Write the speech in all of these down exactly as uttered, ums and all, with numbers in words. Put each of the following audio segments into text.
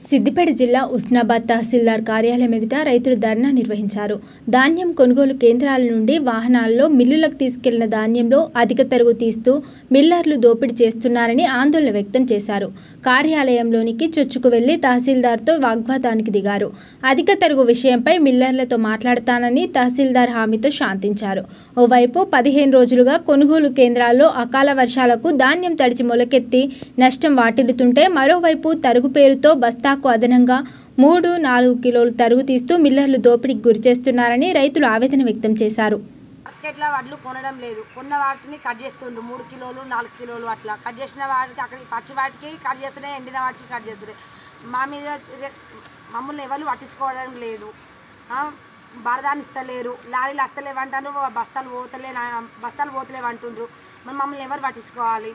సిద్దిపేట జిల్లా ఉస్నాబాద్ తహసీల్దార్ కార్యాలయం ఎదుట రైతులు ధర్నా నిర్వహించారు. ధాన్యం కొనుగోలు కేంద్రాల నుండి వాహనాల్లో మిల్లులకు తీసుకెళ్లిన ధాన్యంలో అధిక తరుగు తీస్తూ మిల్లర్లు దోపిడీ చేస్తున్నారని ఆందోళన వ్యక్తం చేశారు. కార్యాలయంలోనికి చొచ్చుకు వెళ్లి తహసీల్దార్తో వాగ్వాదానికి దిగారు. అధిక తరుగు విషయంపై మిల్లర్లతో మాట్లాడతానని తహసీల్దార్ హామీతో శాంతించారు. ఓవైపు పదిహేను రోజులుగా కొనుగోలు కేంద్రాల్లో అకాల వర్షాలకు ధాన్యం తడిచి మొలకెత్తి నష్టం వాటిల్లుతుంటే మరోవైపు తరుగు పేరుతో బస్తా అదనంగా మూడు నాలుగు కిలోలు తరుగు తీస్తూ మిల్లర్లు దోపిడీకి గురి చేస్తున్నారని రైతులు ఆవేదన వ్యక్తం చేశారు. మార్కెట్లో వడ్లు కొనడం లేదు, కొన్న వాటిని కట్ చేస్తుండ్రు. మూడు కిలోలు నాలుగు కిలోలు అట్లా కట్ చేసిన వాటికి అక్కడికి పచ్చి వాటికి కట్ చేస్తున్నాయి, ఎండిన వాటికి కట్ చేస్తున్నాయి. మా మీద మమ్మల్ని ఎవరు పట్టించుకోవడం లేదు. బరదాన్ని ఇస్తలేరు, లారీలు వస్తలేవు అంటారు, బస్తాలు పోతలే బస్తాలు పోతలేవు అంటుండ్రు. మరి మమ్మల్ని ఎవరు పట్టించుకోవాలి?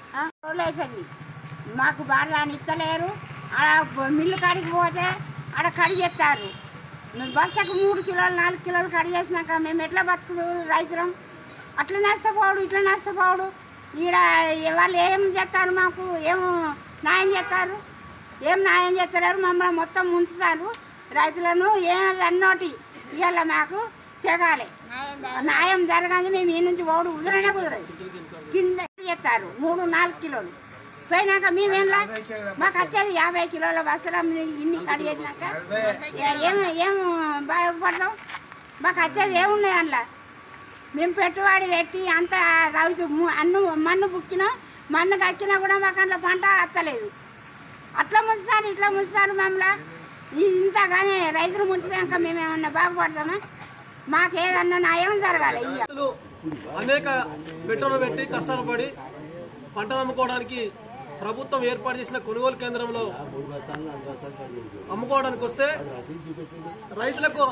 మాకు బరదాన్ని ఇస్తలేరు. ఆడ మిల్లు కాడికి పోతే ఆడ కడి చేస్తారు. బస్తకు మూడు కిలోలు నాలుగు కిలోలు కడి చేసినాక మేము ఎట్లా బతుకుడు రైతులం? అట్లా నష్టపోవడు, ఇట్లా నష్టపోవడు. ఈడ వాళ్ళు ఏం చేస్తారు? మాకు ఏం న్యాయం చేస్తారు? ఏం న్యాయం చేస్తారు? మమ్మల్ని మొత్తం ముంచుతారు రైతులను. ఏదన్నోటి ఇవాళ మాకు తెగాలి, న్యాయం జరగాలి. మేము ఈ నుంచి పోవడు కుదరనే కుదరదు. కింద చేస్తారు మూడు నాలుగు కిలోలు పోయినాక మేమేలా మాకు వచ్చేది యాభై కిలోల బసరం ఇన్ని కడి చేసినాక ఏం ఏం బాగుపడతాం? మాకు వచ్చేది ఏమున్నాయి అందులో? మేము పెట్టుబడి పెట్టి అంత రైతు అన్ను మన్ను బుక్కినాం, మన్ను కక్కినా కూడా మాకు అందులో పంట వస్తలేదు. అట్లా ముంచుతారు, ఇట్లా ముంచుతారు మమ్మల్ని. ఇంతగానే రైతులు ముంచినాక మేమేమన్నా బాగుపడతామా? మాకు ఏదన్నా న్యాయం జరగాలి. అనేక పెట్టుబడులు పెట్టి కష్టాలు పడి పంటలు అమ్ముకోవడానికి ప్రభుత్వం ఏర్పాటు చేసిన కొనుగోలు కేంద్రంలో అమ్ముకోవడానికి వస్తే రైతులకు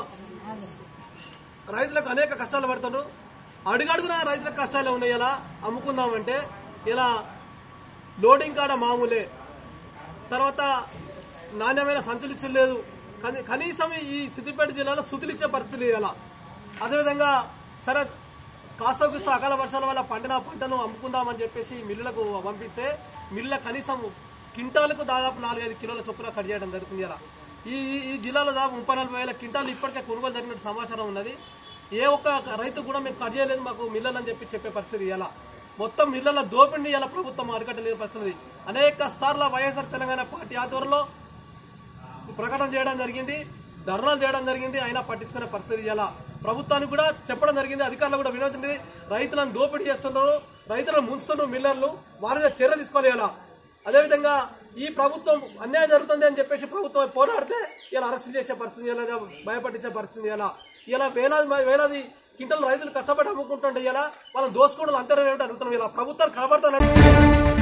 రైతులకు అనేక కష్టాలు పడుతున్నారు. అడుగడుగున రైతులకు కష్టాలు ఉన్నాయి. ఇలా అమ్ముకుందామంటే ఇలా లోడింగ్ కాడ మామూలే, తర్వాత నాణ్యమైన సంచులు ఇచ్చలేదు. కనీసం ఈ సిద్దిపేట జిల్లాలో సుతులు ఇచ్చే పరిస్థితి ఇలా. అదేవిధంగా సరే కాస్త కూస్త అకాల వర్షాల వల్ల పండిన పంటను అమ్ముకుందామని చెప్పేసి మిల్లులకు పంపిస్తే మిల్లుల కనీసం కింటాలకు దాదాపు నాలుగైదు కిలోల చొప్పున కట్ చేయడం జరుగుతుంది. ఇలా ఈ ఈ జిల్లాలో దాదాపు ముప్పై నలభై వేల కింటాలు ఇప్పటికే కొనుగోలు జరిగినట్టు సమాచారం ఉన్నది. ఏ ఒక్క రైతు కూడా మేము కట్ చేయలేదు, మాకు మిల్లలు అని చెప్పి చెప్పే పరిస్థితి ఇలా. మొత్తం మిల్లల దోపిడిని ఇలా ప్రభుత్వం అరికట్టలేని పరిస్థితి. అనేక సార్లు వైఎస్ఆర్ తెలంగాణ పార్టీ ఆధ్వర్యంలో ప్రకటన చేయడం జరిగింది, ధర్నాలు చేయడం జరిగింది, అయినా పట్టించుకునే పరిస్థితి ఇలా. ప్రభుత్వానికి కూడా చెప్పడం జరిగింది, అధికారులు కూడా వినోదండి, రైతులను దోపిడీ చేస్తున్నారు, రైతులను ముంచుతున్నారు మిల్లర్లు, వారి మీద చర్య తీసుకోవాలి ఇలా. అదేవిధంగా ఈ ప్రభుత్వం అన్యాయం జరుగుతుంది అని చెప్పేసి ప్రభుత్వం పోరాడితే ఇలా అరెస్ట్ చేసే పరిస్థితి, ఇలా భయపట్టించే పరిస్థితి ఇలా. ఇలా వేలాది వేలాది కింటలు రైతులు కష్టపడి అమ్ముకుంటుంటే ఇలా వాళ్ళని దోసుకోవడం అంతరం ఏమిటో అడుగుతున్నాం. ఇలా ప్రభుత్వాలు కనబడుతున్నారు.